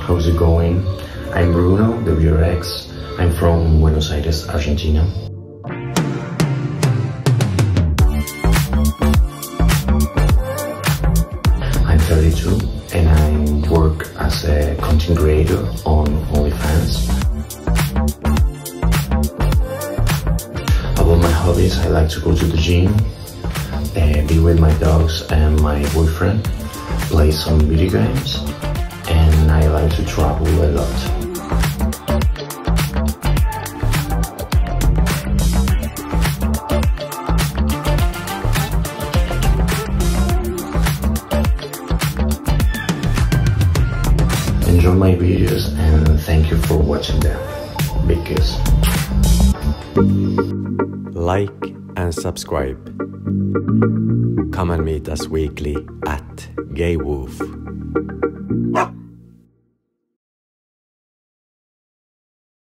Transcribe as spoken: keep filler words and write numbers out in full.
how's it going? I'm Bruno, the V R X. I'm from Buenos Aires, Argentina. I'm thirty-two and I work as a content creator on OnlyFans. About my hobbies, I like to go to the gym, uh, be with my dogs and my boyfriend, play some video games, and I like to travel a lot. Enjoy my videos and thank you for watching them. Big kiss. Like and subscribe. Come and meet us weekly at GayWoof.